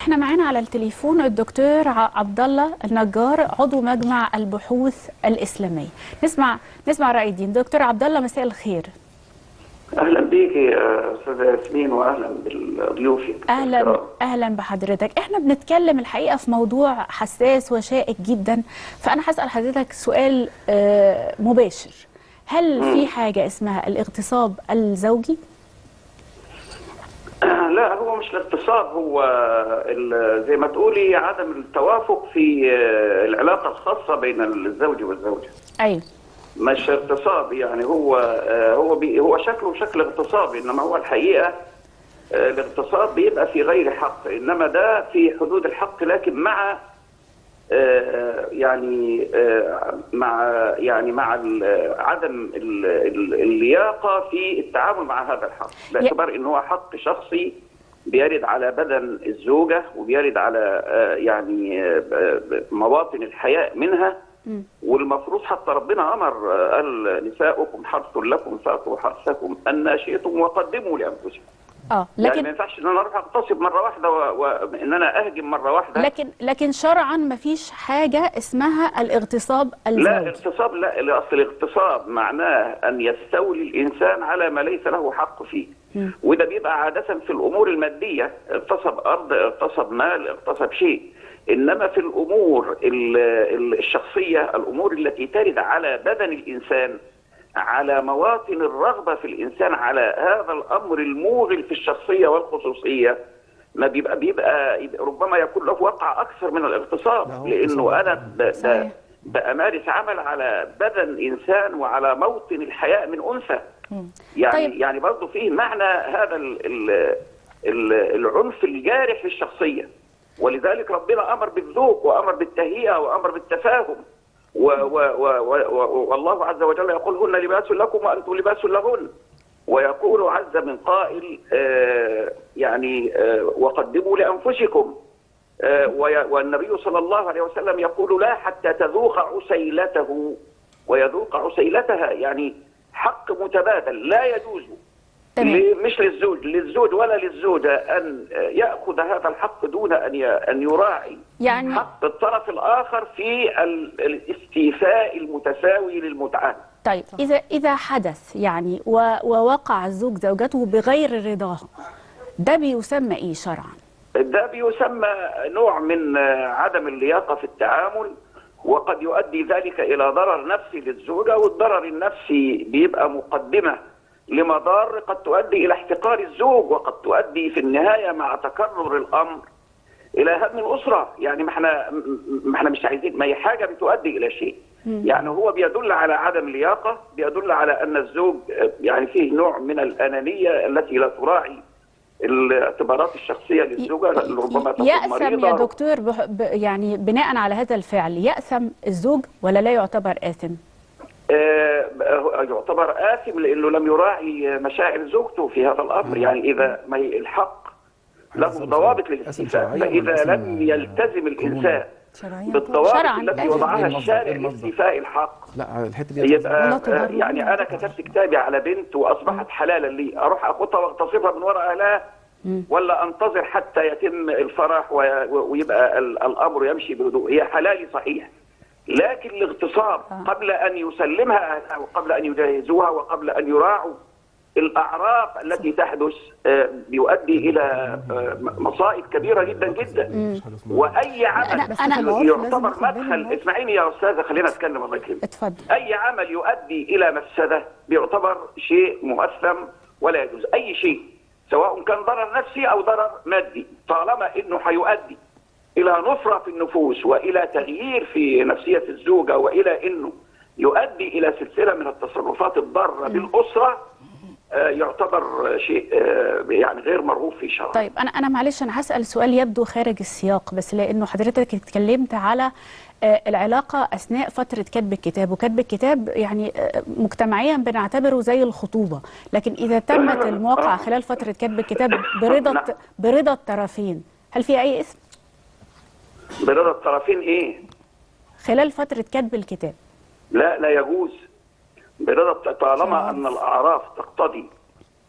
احنا معانا على التليفون الدكتور عبد الله النجار، عضو مجمع البحوث الإسلامية. نسمع رأي الدين. دكتور عبد الله، مساء الخير. اهلا بيك يا استاذه ياسمين، واهلا بالضيوف. اهلا بحضرتك. احنا بنتكلم الحقيقه في موضوع حساس وشائك جدا، فانا هسأل حضرتك سؤال مباشر. هل في حاجه اسمها الاغتصاب الزوجي؟ لا، هو مش الاغتصاب، هو زي ما تقولي عدم التوافق في العلاقه الخاصه بين الزوج والزوجه. ايوه، مش اغتصاب، يعني هو شكله شكل اغتصاب، انما هو الحقيقه الاغتصاب بيبقى في غير حق، انما ده في حدود الحق، لكن مع مع عدم اللياقه في التعامل مع هذا الحق، باعتبار ان هو حق شخصي بيرد على بدن الزوجه وبيرد على مواطن الحياء منها. والمفروض حتى ربنا امر قال نساؤكم حرث لكم فاتوا حرثكم ان شئتم وقدموا لانفسكم. لكن يعني ما ينفعش ان انا اروح اغتصب مره واحده وان انا اهجم مره واحده. لكن شرعا ما فيش حاجه اسمها الاغتصاب الزوجي. لا اغتصاب، لا، اصل الاغتصاب معناه ان يستولي الانسان على ما ليس له حق فيه. وده بيبقى عاده في الامور الماديه، اغتصب ارض، اغتصب مال، اغتصب شيء. انما في الامور الشخصيه، الامور التي ترد على بدن الانسان، على مواطن الرغبه في الانسان، على هذا الامر الموغل في الشخصيه والخصوصيه، ما بيبقى ربما يكون له وقع اكثر من الاغتصاب، لانه انا بأمارس عمل على بدن انسان وعلى موطن الحياء من انثى. يعني برضه فيه معنى هذا العنف الجارح للشخصيه، ولذلك ربنا امر بالذوق وامر بالتهيئه وامر بالتفاهم. والله عز وجل يقول هن لباس لكم وانتم لباس لهن، ويقول عز من قائل وقدموا لانفسكم. والنبي صلى الله عليه وسلم يقول لا حتى تذوق عسيلته ويذوق عسيلتها، يعني حق متبادل لا يجوز مش للزوج ولا للزوجة أن يأخذ هذا الحق دون أن يراعي حق الطرف الآخر في الاستيفاء المتساوي للمتعة. طيب إذا حدث ووقع الزوج زوجته بغير رضاها، ده بيسمى إيه شرعا؟ ده بيسمى نوع من عدم اللياقة في التعامل، وقد يؤدي ذلك إلى ضرر نفسي للزوجة، والضرر النفسي بيبقى مقدمة لمضار قد تؤدي إلى احتقار الزوج، وقد تؤدي في النهاية مع تكرر الأمر إلى هدم الأسرة. يعني ما احنا مش عايزين، ما هي حاجة بتؤدي إلى شيء. يعني هو بيدل على عدم لياقة، بيدل على أن الزوج فيه نوع من الأنانية التي لا تراعي الاعتبارات الشخصية للزوجة، ربما تكون مريضة. يأثم يا دكتور بناء على هذا الفعل، يأثم الزوج ولا لا يعتبر آثم؟ يعتبر آثم لأنه لم يراعي مشاعر زوجته في هذا الأمر. يعني إذا ما الحق له ضوابط للاستيفاء، فإذا لم يلتزم الإنسان بالضوابط التي وضعها الشارع لاستيفاء الحق، لا الحته دي يبقى أنا كتبت كتابي على بنت وأصبحت حلالا لي، أروح أخطها واغتصبها من وراء أهلها، ولا أنتظر حتى يتم الفرح ويبقى الأمر يمشي بهدوء؟ هي حلالي صحيح، لكن الاغتصاب قبل أن يسلمها أهلها وقبل أن يجهزوها وقبل أن يراعوا الأعراف التي تحدث بيؤدي إلى مصائب كبيرة جدا جدا. وأي عمل يعتبر مدخل، اسمعيني يا أستاذة خلينا أتكلم الله يكرمك. اتفضل. أي عمل يؤدي إلى مفسدة بيعتبر شيء مؤثم ولا يجوز. أي شيء سواء كان ضرر نفسي أو ضرر مادي، طالما إنه هيؤدي إلى نفرة في النفوس وإلى تغيير في نفسية الزوجة وإلى إنه يؤدي إلى سلسلة من التصرفات الضارة بالأسرة، يعتبر شيء غير مرغوب في شرعا. طيب أنا معلش أنا هسأل سؤال يبدو خارج السياق، بس لأنه حضرتك اتكلمت على العلاقة أثناء فترة كتب الكتاب، وكتب الكتاب مجتمعيا بنعتبره زي الخطوبة، لكن إذا تمت المواقعة خلال فترة كتب الكتاب برضا الطرفين، هل في أي إثم؟ برضا الطرفين إيه؟ خلال فترة كتب الكتاب. لا يجوز برضا، طالما أن الأعراف تقتضي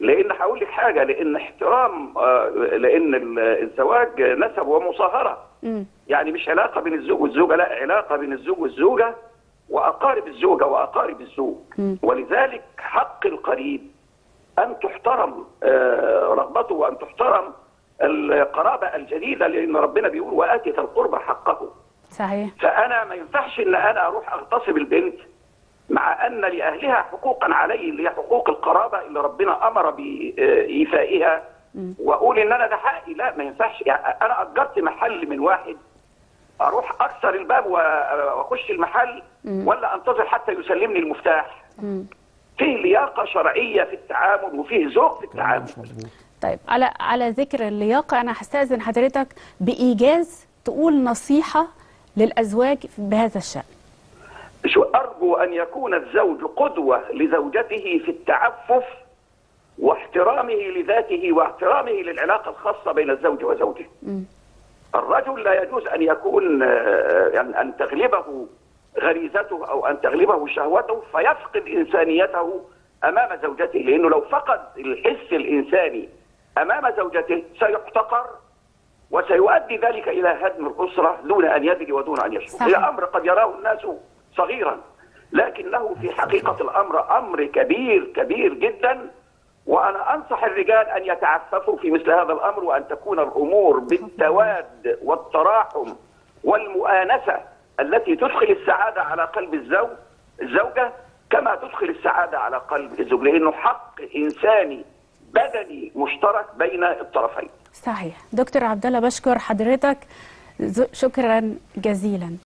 لان هقول لك حاجه، لان احترام لان الزواج نسب ومصاهره. يعني مش علاقه بين الزوج والزوجه، لا، علاقه بين الزوج والزوجه واقارب الزوجه واقارب الزوج. ولذلك حق القريب ان تحترم رغبته، وان تحترم القرابه الجديده، لان ربنا بيقول واتي ذا القربى حقه. صحيح. فانا ما ينفعش ان انا اروح اغتصب البنت مع ان لاهلها حقوقا علي، اللي هي حقوق القرابه اللي ربنا امر بايفائها، واقول ان انا ده حقي. لا، ما ينفعش. يعني انا اجرت محل من واحد، اروح اكسر الباب واخش المحل ولا انتظر حتى يسلمني المفتاح؟ فيه لياقه شرعيه في التعامل وفيه ذوق في التعامل. طيب، على ذكر اللياقه، انا هستأذن حضرتك بايجاز تقول نصيحه للازواج بهذا الشأن. أرجو أن يكون الزوج قدوة لزوجته في التعفف واحترامه لذاته واحترامه للعلاقة الخاصة بين الزوج وزوجه. الرجل لا يجوز أن يكون يعني أن تغلبه غريزته أو أن تغلبه شهوته فيفقد إنسانيته أمام زوجته، لأنه لو فقد الحس الإنساني أمام زوجته سيحتقر، وسيؤدي ذلك إلى هدم الأسرة دون أن يدري ودون أن يشعر. هي أمر قد يراه الناس صغيرا، لكنه في حقيقة الأمر أمر كبير كبير جدا. وأنا أنصح الرجال أن يتعففوا في مثل هذا الأمر، وأن تكون الأمور بالتواد والتراحم والمؤانسة التي تدخل السعادة على قلب الزوجة كما تدخل السعادة على قلب الزوج، لأنه حق إنساني بدني مشترك بين الطرفين. صحيح. دكتور عبد الله، بشكر حضرتك شكرا جزيلا.